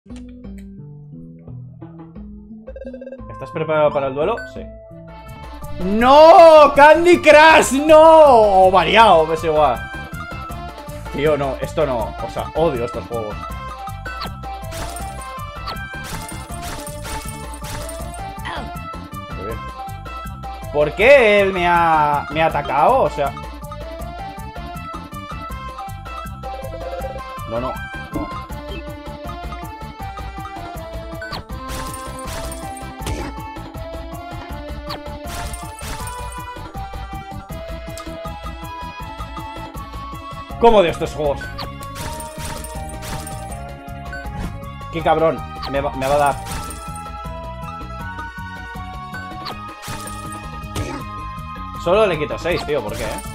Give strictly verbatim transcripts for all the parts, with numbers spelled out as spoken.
¿Estás preparado para el duelo? Sí. ¡No! ¡Candy Crush! ¡No! Variado, es igual. Tío, no, esto no. O sea, odio estos juegos. ¿Por qué él me ha, me ha atacado? O sea... No, no, no. ¿Cómo de estos juegos? Qué cabrón. Me va, me va a dar. Solo le quito seis, tío. ¿Por qué, eh?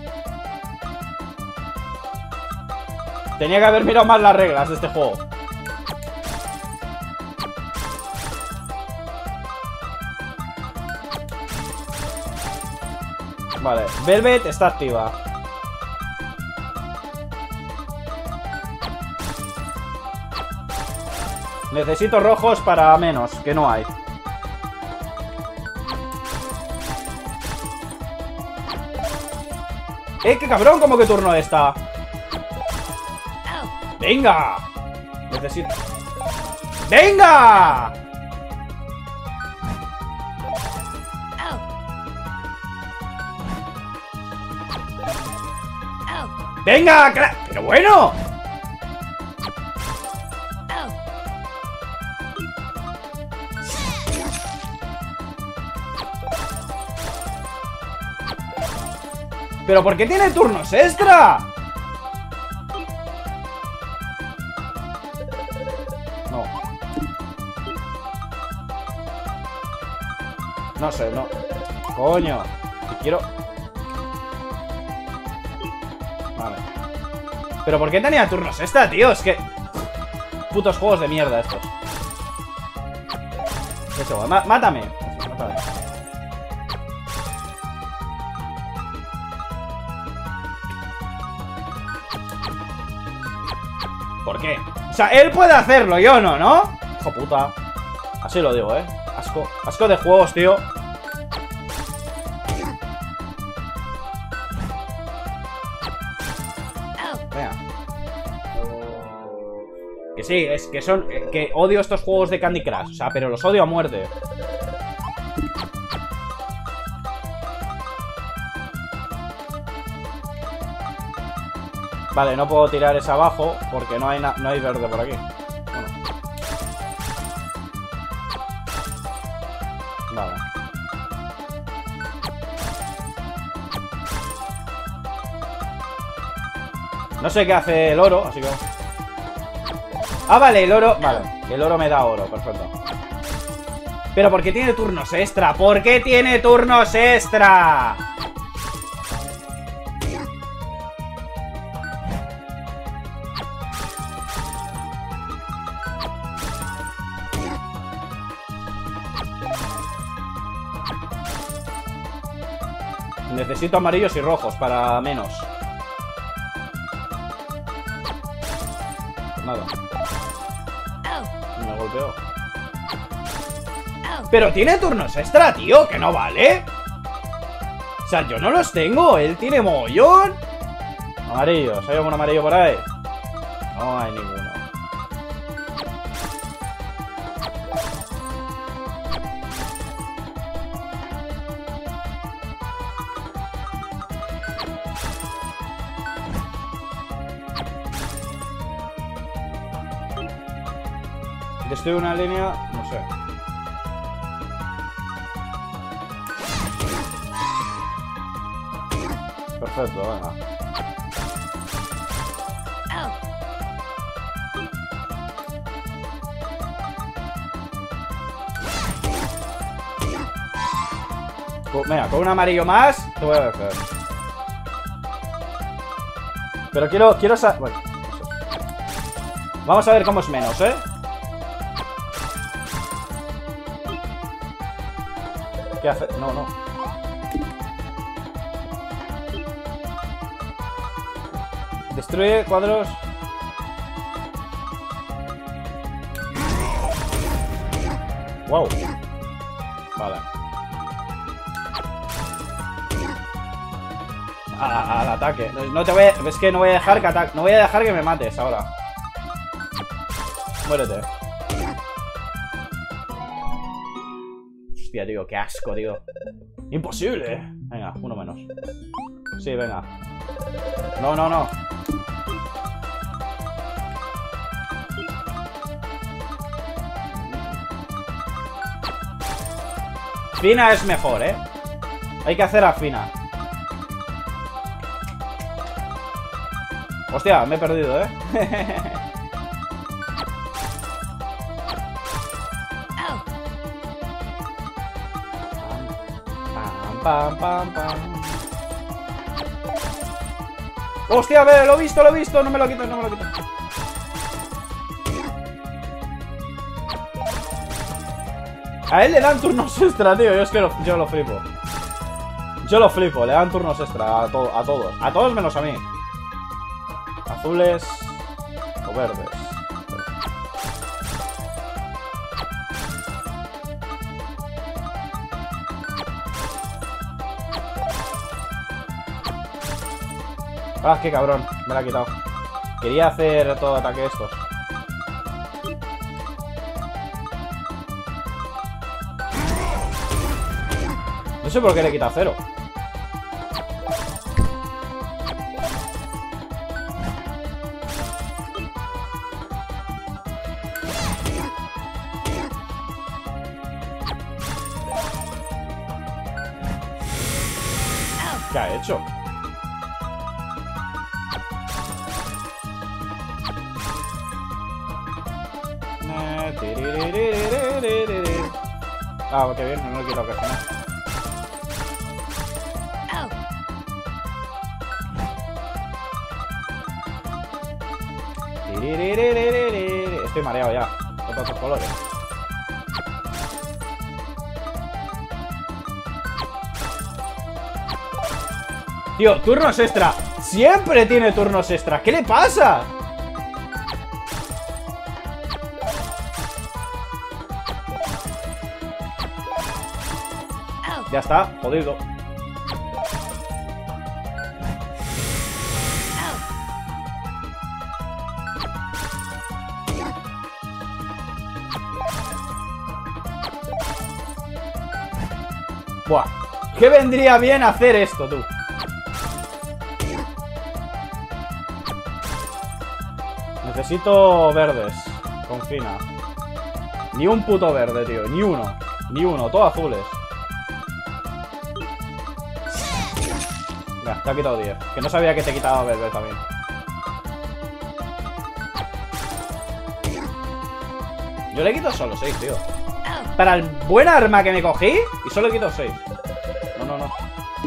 Tenía que haber mirado más las reglas de este juego. Vale. Velvet está activa. Necesito rojos para menos, que no hay. ¡Eh, qué cabrón! ¿Cómo que turno está? ¡Venga! Necesito... ¡Venga! ¡Venga! ¡Pero bueno! ¿Pero por qué tiene turnos extra? No. No sé, no. Coño. Quiero... Vale. ¿Pero por qué tenía turnos extra, tío? Es que... Putos juegos de mierda estos. Eso, má mátame. Mátame. ¿Por qué? O sea, él puede hacerlo, yo no, ¿no? Hijo puta. Así lo digo, ¿eh? Asco. Asco de juegos, tío. Venga. Que sí, es que son... Que odio estos juegos de Candy Crush. O sea, pero los odio a muerte. Vale, no puedo tirar esa abajo porque no hay, no hay verde por aquí. Bueno. Vale. No sé qué hace el oro, así que... Ah, vale, el oro... Vale, el oro me da oro, perfecto. Pero ¿por qué tiene turnos extra? ¿Por qué tiene turnos extra? Necesito amarillos y rojos para menos. Pues nada. Me golpeó. Pero tiene turnos extra, tío, que no vale. O sea, yo no los tengo. Él tiene mogollón. Amarillos. ¿Hay algún amarillo por ahí? No hay ninguno. Estoy en una línea, no sé. Perfecto, venga. Venga, con un amarillo más te voy a ver. Pero quiero, quiero saber... Bueno, eso. Vamos a ver cómo es menos, ¿eh? ¿Qué hace? No, no. Destruye cuadros. Wow. Vale. A, a, al ataque. No te voy a, es que no voy a dejar que ataque. No voy a dejar que me mates ahora. Muérete. Hostia, tío, qué asco, tío. Imposible, eh. Venga, uno menos. Sí, venga. No, no, no. Fina es mejor, eh. Hay que hacer a Fina. Hostia, me he perdido, eh. Pam, pam, pam. Hostia, a ver, lo he visto, lo he visto. No me lo quites, no me lo quites. A él le dan turnos extra, tío. Yo es que lo, yo lo flipo. Yo lo flipo, le dan turnos extra a, to a todos. A todos menos a mí. Azules o verdes. Ah, qué cabrón, me la ha quitado. Quería hacer todo ataque estos. No sé por qué le he quitado cero. ¿Qué ha hecho? Ah, qué bien, no lo he quitado casi nada. Estoy mareado ya. Con todos los colores. Tío, turnos extra. Siempre tiene turnos extra. ¿Qué le pasa? Ya está, jodido. Buah. ¿Qué vendría bien hacer esto, tú? Necesito verdes. Con Fina. Ni un puto verde, tío. Ni uno. Ni uno. Todos azules. Ya, te ha quitado diez. Que no sabía que te quitaba verde también. Yo le quito solo seis, tío. Para el buen arma que me cogí. Y solo le quito seis. No, no, no.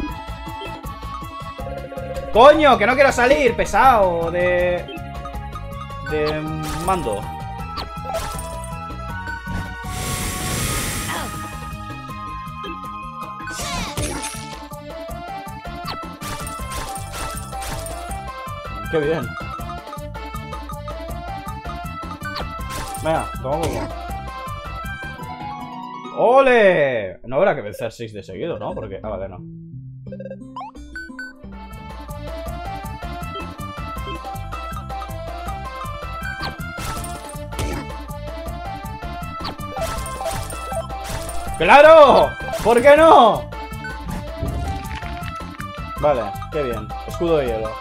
¡Coño! Que no quiero salir. Pesado. De... De mando. Qué bien. Venga, toma uno. ¡Ole! No habrá que vencer seis de seguido, ¿no? Porque... Ah, vale, no. ¡Claro! ¿Por qué no? Vale, qué bien. Escudo de hielo.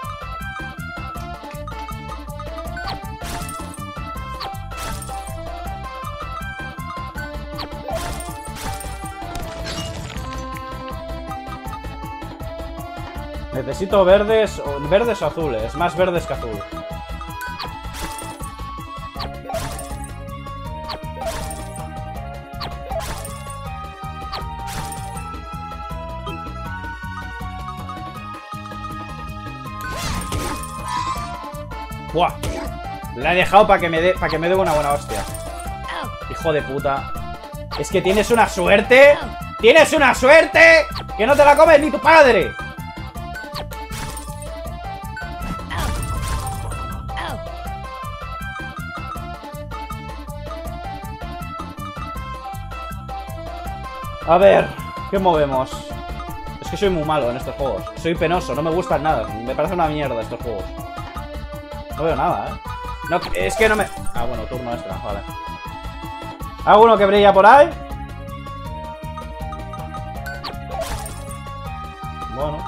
Necesito verdes o verdes o azules. Más verdes que azul. ¡Buah! La he dejado para que me dé para que me dé una buena hostia. Hijo de puta. Es que tienes una suerte. ¡Tienes una suerte! ¡Que no te la comes ni tu padre! A ver, ¿qué movemos? Es que soy muy malo en estos juegos. Soy penoso, no me gustan nada. Me parece una mierda estos juegos. No veo nada, ¿eh? No, es que no me... Ah, bueno, turno extra, vale. ¿Alguno que brilla por ahí? Bueno.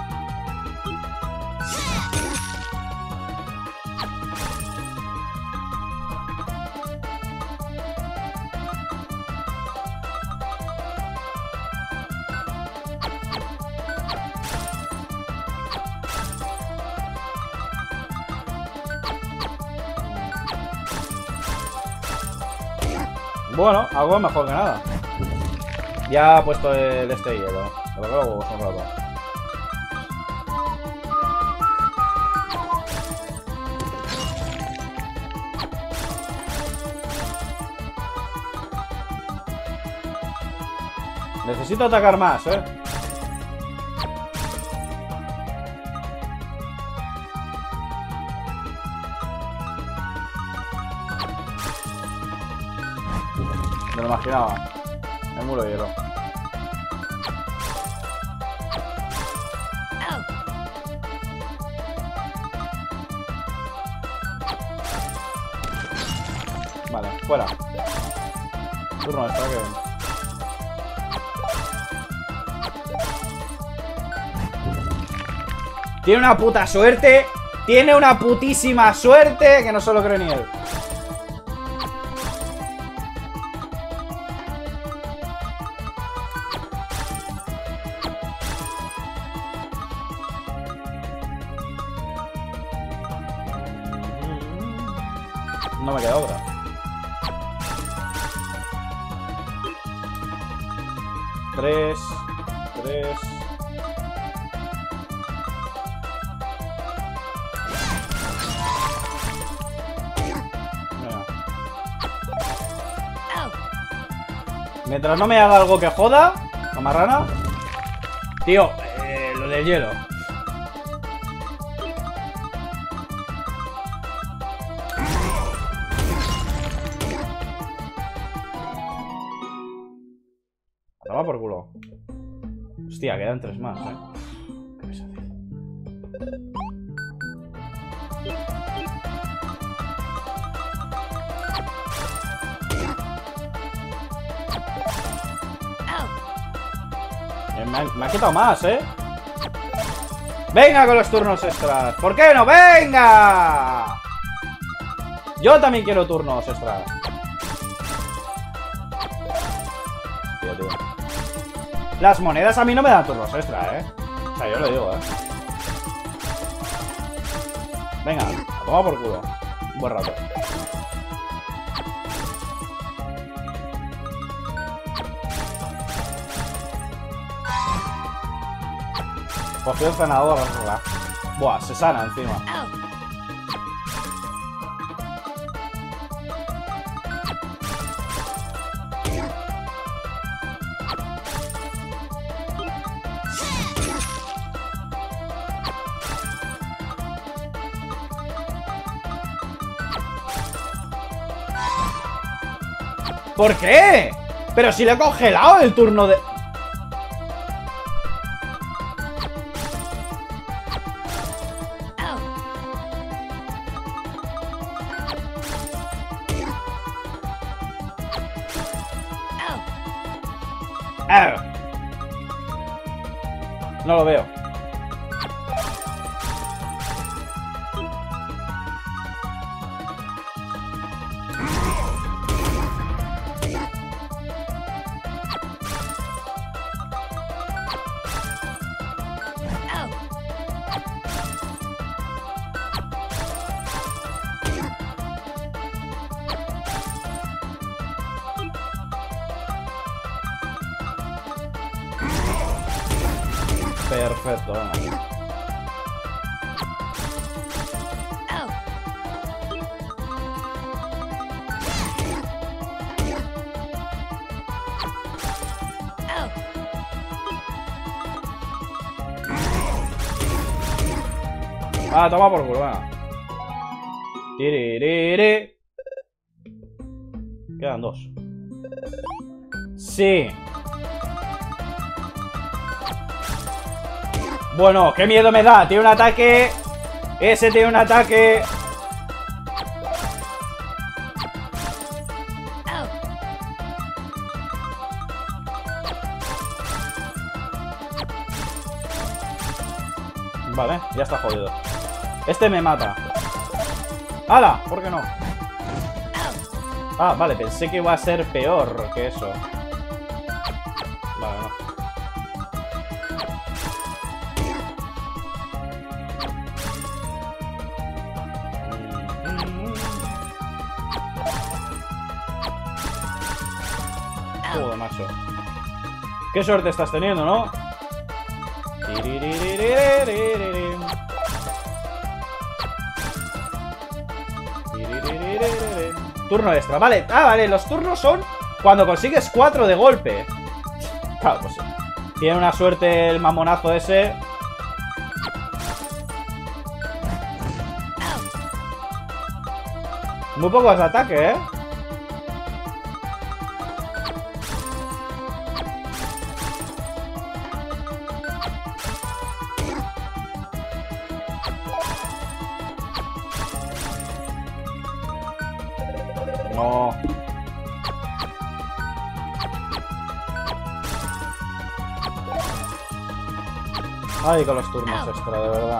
Bueno, algo mejor que nada. Ya ha puesto el este hielo. Pero luego un rato. Necesito atacar más, eh. Me lo imaginaba. El muro de hielo. Vale, fuera. Turno extra, que bien. Tiene una puta suerte. Tiene una putísima suerte que no se lo cree ni él. No me queda otra. Tres. Tres. Venga. Mientras no me haga algo que joda, la marrana. Tío, eh, lo del hielo. Toma por culo. Hostia, quedan tres más, eh. Qué pesadilla. Eh, me, ha, me ha quitado más, eh. Venga con los turnos extras. ¿Por qué no? ¡Venga! Yo también quiero turnos extras. Tío, tío. Las monedas a mí no me dan turnos extra, eh. O sea, yo lo digo, eh. Venga, a tomar por culo. Un buen rato. Poción sanadora. Buah, se sana encima. ¿Por qué? Pero si le he congelado el turno de... ¡Au! No lo veo. Perfecto, venga. Ah, toma por culo, venga. Tiririri. Quedan dos. Sí. Bueno, qué miedo me da. Tiene un ataque. Ese tiene un ataque. Vale, ya está jodido. Este me mata. ¡Hala! ¿Por qué no? Ah, vale, pensé que iba a ser peor que eso. Vale, no. Joder, macho. Qué suerte estás teniendo, ¿no? Turno extra, vale. Ah, vale, los turnos son cuando consigues cuatro de golpe. Claro, pues sí. Tiene una suerte el mamonazo ese. Muy pocos de ataque, ¿eh? No. Ay, con los turnos extra, de verdad.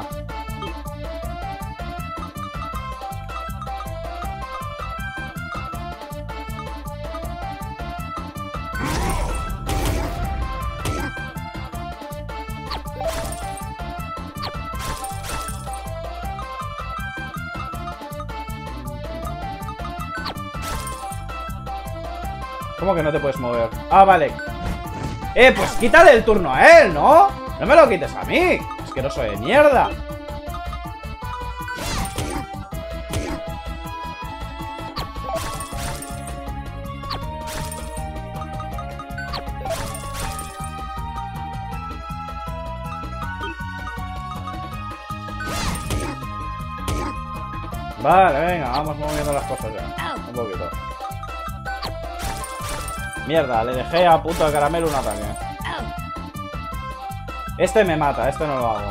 ¿Cómo que no te puedes mover? Ah, vale. Eh, pues quítale el turno a él, ¿no? No me lo quites a mí. Asqueroso de mierda. Vale, venga, vamos moviendo las cosas ya. Un poquito. Mierda, le dejé a puto de caramelo un ataque. Este me mata, este no lo hago.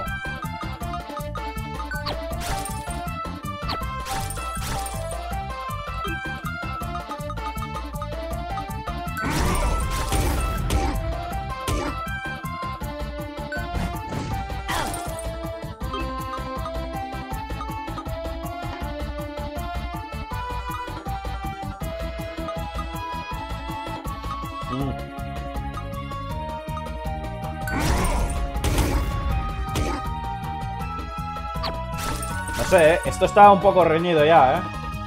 No sé, ¿eh? Esto está un poco reñido ya, ¿eh?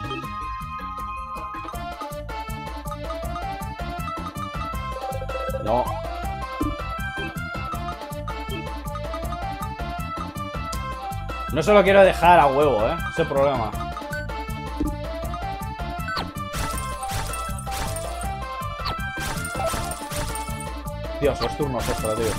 No. No se lo quiero dejar a huevo, ¿eh? Ese problema. Dios, los turnos extra, tío.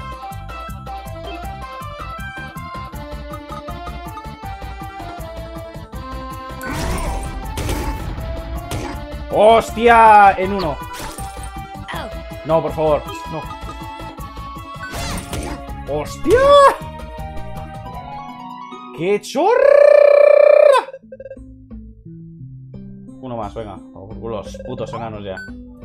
¡Hostia! En uno. No, por favor. No. ¡Hostia! ¡Qué chorra! Uno más, venga. Los putos enanos ya.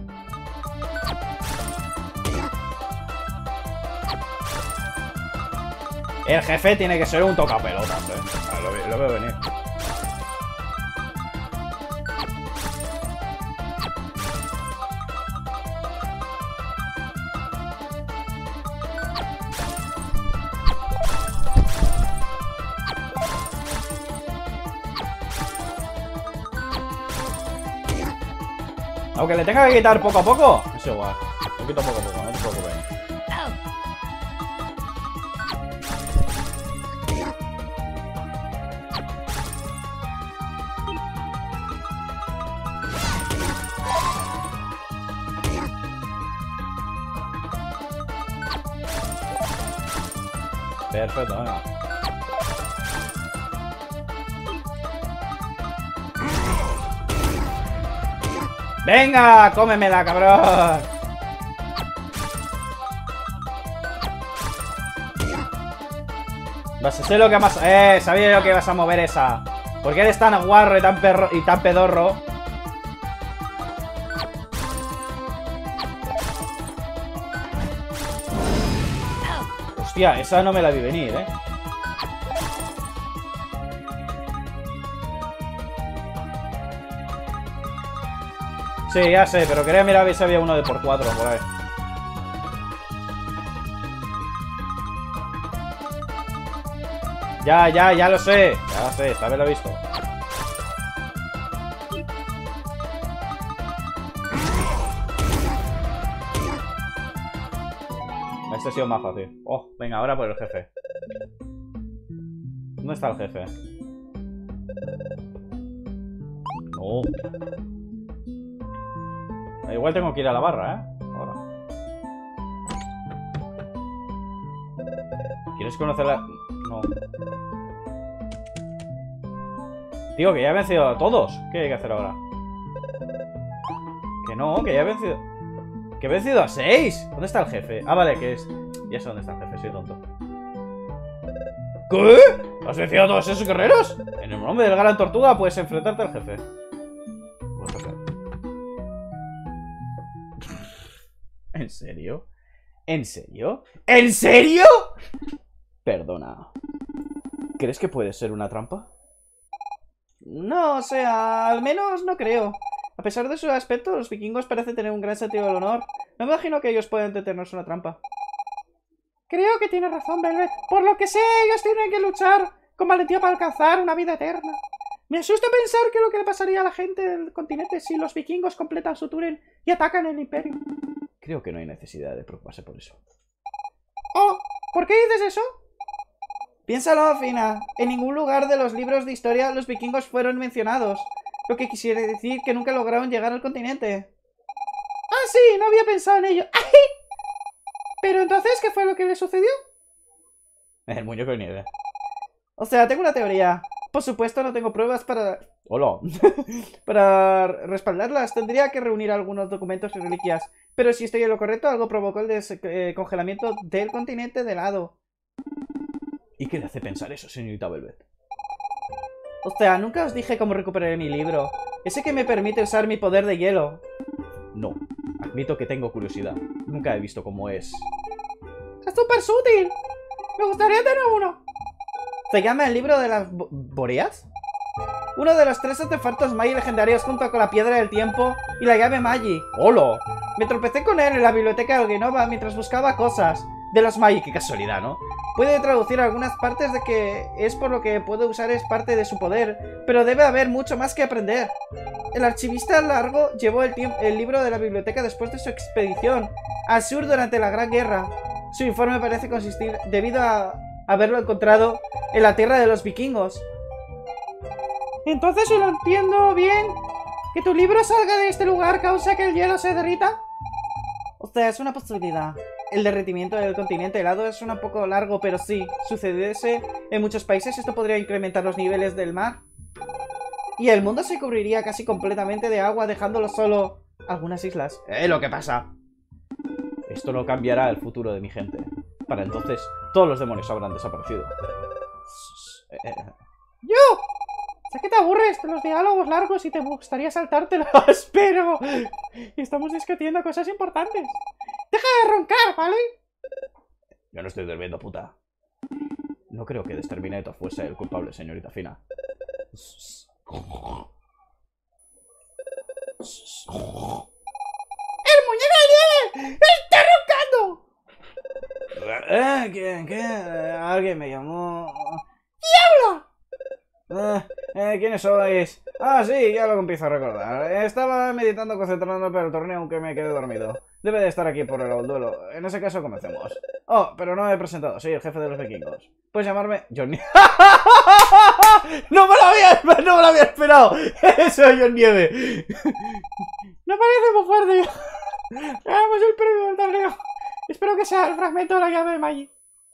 El jefe tiene que ser un tocapelotas, eh. Lo, lo veo venir. Aunque le tenga que quitar poco a poco, es igual. Lo quito poco a poco, no te preocupes. Perfecto, venga. ¡Venga! ¡Cómemela, cabrón! Vas a ser lo que más... Eh, sabía yo que ibas a mover esa. ¿Por qué eres tan guarro y tan perro y tan pedorro? Hostia, esa no me la vi venir, eh. Sí, ya sé, pero quería mirar a ver si había uno de por cuatro por ahí. Ya, ya, ya lo sé. Ya lo sé, esta vez lo he visto. Este ha sido más fácil. Oh, venga, ahora por el jefe. ¿Dónde está el jefe? No. Igual tengo que ir a la barra, ¿eh? Ahora. ¿Quieres conocerla? No. Tío, que ya he vencido a todos. ¿Qué hay que hacer ahora? Que no, que ya he vencido... Que he vencido a seis. ¿Dónde está el jefe? Ah, vale, que es... Ya sé dónde está el jefe, soy tonto. ¿Qué? ¿Has vencido a todos esos guerreros? En el nombre del Gran Tortuga puedes enfrentarte al jefe. ¿En serio? ¿En serio? ¿En serio? Perdona. ¿Crees que puede ser una trampa? No, o sea, al menos no creo. A pesar de su aspecto, los vikingos parecen tener un gran sentido del honor. No me imagino que ellos puedan detenernos una trampa. Creo que tiene razón, Velvet. Por lo que sé, ellos tienen que luchar con valentía para alcanzar una vida eterna. Me asusta pensar que lo que le pasaría a la gente del continente si los vikingos completan su tour y atacan el imperio. Creo que no hay necesidad de preocuparse por eso. Oh, ¿por qué dices eso? Piénsalo, Fina. En ningún lugar de los libros de historia los vikingos fueron mencionados. Lo que quisiera decir que nunca lograron llegar al continente. Ah, sí, no había pensado en ello. ¡Ay! Pero entonces, ¿qué fue lo que le sucedió? El muñeco de nieve. O sea, tengo una teoría. Por supuesto, no tengo pruebas para... Hola. Para respaldarlas. Tendría que reunir algunos documentos y reliquias. Pero si estoy en lo correcto, algo provocó el descongelamiento del continente de helado. ¿Y qué le hace pensar eso, señorita Velvet? O sea, nunca os dije cómo recuperaré mi libro. Ese que me permite usar mi poder de hielo. No. Admito que tengo curiosidad. Nunca he visto cómo es. ¡Es súper sutil! Me gustaría tener uno. ¿Se llama el libro de las Boreas? Uno de los tres artefactos Magi legendarios junto con la piedra del tiempo y la llave Magi. ¡Hola! Me tropecé con él en la biblioteca de Alginova mientras buscaba cosas de los Magi. ¡Qué casualidad!, ¿no? Puede traducir algunas partes de que es por lo que puede usar es parte de su poder, pero debe haber mucho más que aprender. El archivista Largo llevó el, el libro de la biblioteca después de su expedición al sur durante la Gran Guerra. Su informe parece consistir debido a haberlo encontrado en la tierra de los vikingos. Entonces, si lo entiendo bien, que tu libro salga de este lugar causa que el hielo se derrita. O sea, es una posibilidad. El derretimiento del continente helado es un poco largo, pero sí, sucediese en muchos países, esto podría incrementar los niveles del mar. Y el mundo se cubriría casi completamente de agua, dejándolo solo algunas islas. ¡Eh, lo que pasa! Esto no cambiará el futuro de mi gente. Para entonces, todos los demonios habrán desaparecido. ¡Yo! Sé que te aburres de los diálogos largos y te gustaría saltártelos, pero estamos discutiendo cosas importantes. ¡Deja de roncar!, ¿vale? Yo no estoy durmiendo, puta. No creo que Desterminator fuese el culpable, señorita Fina. ¡El muñeco de nieve! ¡Está roncando! ¿Eh? ¿Quién? ¿Qué? Alguien me llamó... ¡Diablo! Eh, eh, ¿Quiénes sois? Ah, sí, ya lo empiezo a recordar. Estaba meditando, concentrándome para el torneo, aunque me quedé dormido. Debe de estar aquí por el duelo. En ese caso, comencemos. Oh, pero no me he presentado. Soy el jefe de los vikingos. Puedes llamarme John Nieve. ¡No me lo había, no me lo había esperado! Soy John Nieve. No parece muy fuerte. Hagamos el premio del torneo. Espero que sea el fragmento de la llave de Magi.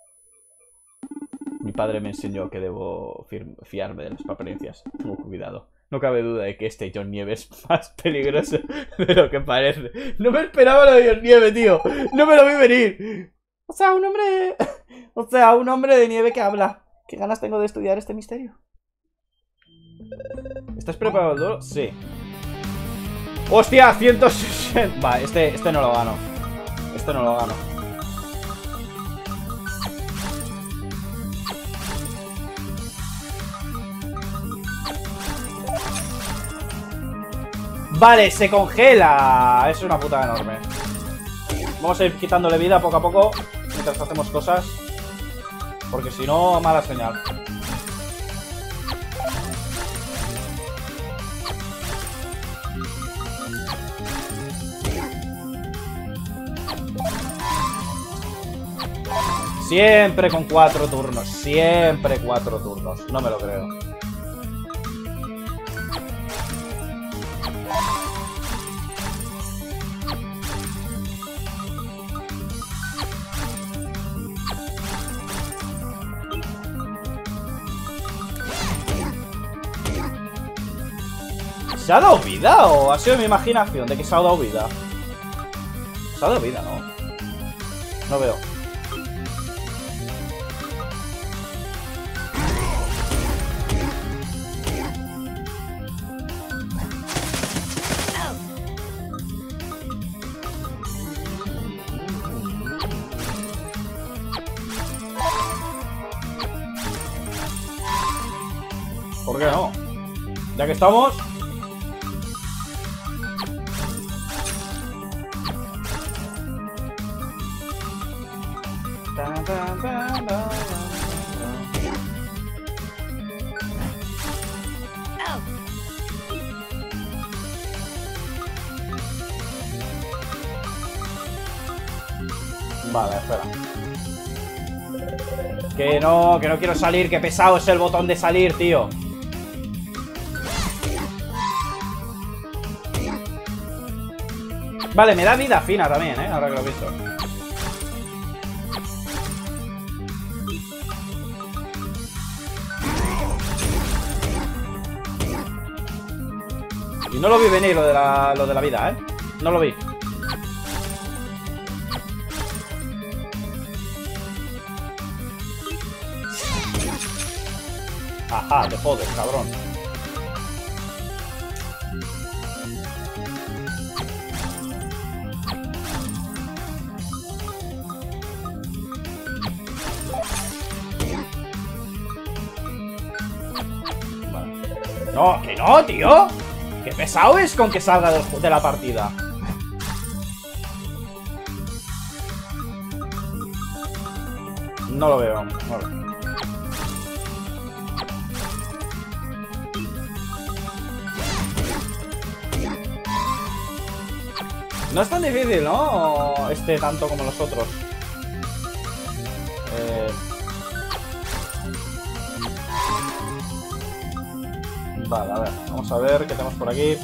Mi padre me enseñó que debo fiarme de las apariencias. Tengo cuidado. No cabe duda de que este John Nieve es más peligroso de lo que parece. No me esperaba lo de John Nieve, tío. No me lo vi venir. O sea, un hombre... O sea, un hombre de nieve que habla. ¿Qué ganas tengo de estudiar este misterio? ¿Estás preparado, Loro? Sí. ¡Hostia! ciento sesenta. Va, este, este no lo gano. Este no lo gano. Vale, se congela. Es una puta enorme. Vamos a ir quitándole vida poco a poco mientras hacemos cosas, porque si no, mala señal. Siempre con cuatro turnos. Siempre cuatro turnos. No me lo creo. ¿Se ha dado vida o ha sido mi imaginación de que se ha dado vida? Se ha dado vida, ¿no? No veo. ¿Por qué no? Ya que estamos... Vale, espera. Que no, que no quiero salir, que pesado es el botón de salir, tío. Vale, me da vida fina también, ¿eh? Ahora que lo he visto. Y no lo vi venir lo de la, lo de la vida, ¿eh? No lo vi. Ajá, te jodes, cabrón. Vale. No, que no, tío. Qué pesado es con que salga del, de la partida. No lo veo. Vale. No es tan difícil, ¿no? Este tanto como los otros. Eh... Vale, a ver. Vamos a ver qué tenemos por aquí.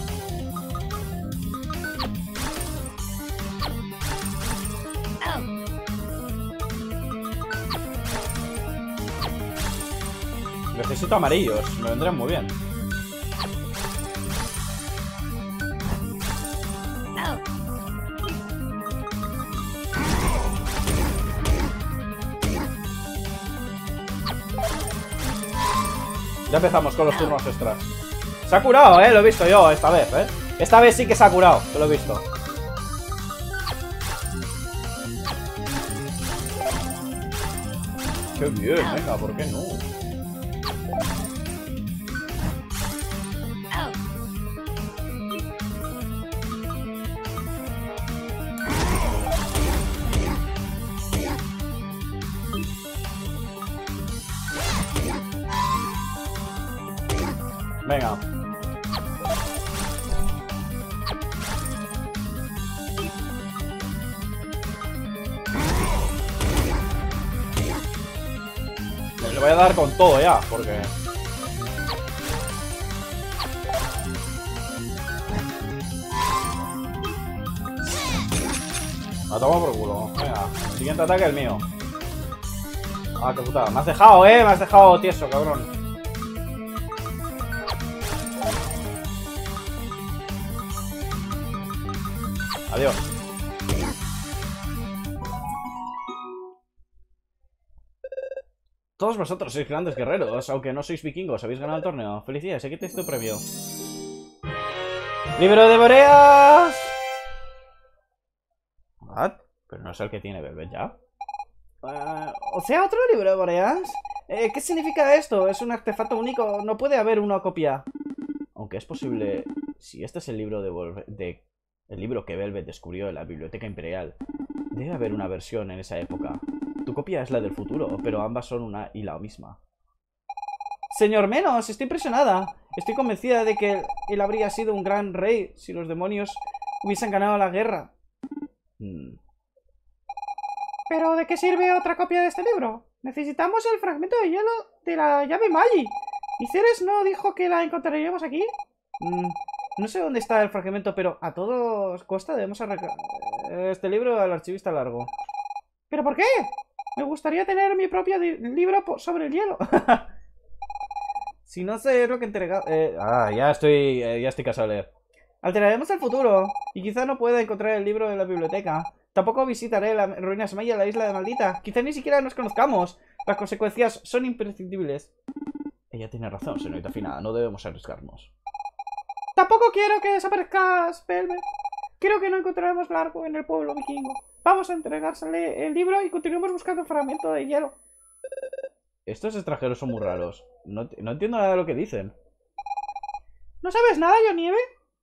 Necesito amarillos. Me vendrían muy bien. Ya empezamos con los turnos extras. Se ha curado, eh, lo he visto yo esta vez, eh. Esta vez sí que se ha curado, que lo he visto. Qué bien, venga, ¿por qué no? Venga. Le voy a dar con todo ya, porque... La tomo por culo. Venga, siguiente ataque el mío. Ah, qué putada. Me has dejado, eh. Me has dejado tieso, cabrón. Adiós. Todos vosotros sois grandes guerreros, aunque no sois vikingos, habéis ganado el torneo. Felicidades, aquí tenéis tu premio. ¡Libro de Boreas! ¿What? Pero no es el que tiene Velvet ya. Uh, o sea, otro libro de Boreas. Eh, ¿Qué significa esto? Es un artefacto único, no puede haber una copia. Aunque es posible... Si este es el libro de, Volve de el libro que Velvet descubrió en la Biblioteca Imperial, debe haber una versión en esa época. Tu copia es la del futuro, pero ambas son una y la misma. Señor Menos, estoy impresionada. Estoy convencida de que él habría sido un gran rey si los demonios hubiesen ganado la guerra. Hmm. ¿Pero de qué sirve otra copia de este libro? Necesitamos el fragmento de hielo de la llave Magi. ¿Y Ceres no dijo que la encontraríamos aquí? Mm, no sé dónde está el fragmento, pero a todos costa debemos arrancar este libro al archivista largo. ¿Pero por qué? Me gustaría tener mi propio libro sobre el hielo. Si no sé lo que entrega... Eh, ah, ya estoy, eh, ya estoy cansado de leer. Alteraremos el futuro. Y quizá no pueda encontrar el libro en la biblioteca. Tampoco visitaré las ruinas mayas, la isla de Maldita. Quizá ni siquiera nos conozcamos. Las consecuencias son imprescindibles. Ella tiene razón, señorita Fina. No debemos arriesgarnos. Tampoco quiero que desaparezcas, Velvet. Quiero que no encontraremos largo en el pueblo vikingo. Vamos a entregársele el libro y continuemos buscando el fragmento de hielo. Estos extranjeros son muy raros. No, no entiendo nada de lo que dicen. ¿No sabes nada, yo Nieve?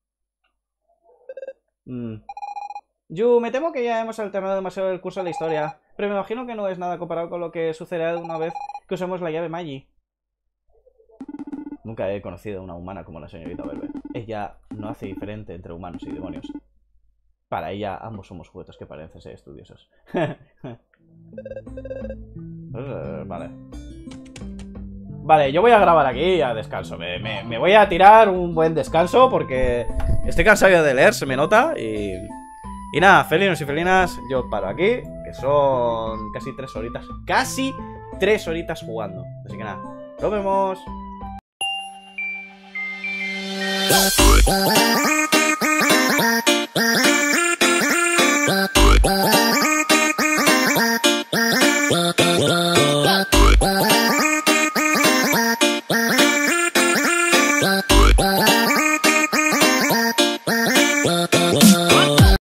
Mm. Yu, me temo que ya hemos alternado demasiado el curso de la historia. Pero me imagino que no es nada comparado con lo que sucederá una vez que usemos la llave Magi. Nunca he conocido a una humana como la señorita Velvet. Ella no hace diferente entre humanos y demonios. Para ella, ambos somos juguetes que parecen ser estudiosos. Vale. Vale, yo voy a grabar aquí a descanso. Me, me, me voy a tirar un buen descanso porque estoy cansado de leer, se me nota. Y, y nada, felinos y felinas, yo paro aquí, que son casi tres horitas. Casi tres horitas jugando. Así que nada, nos vemos.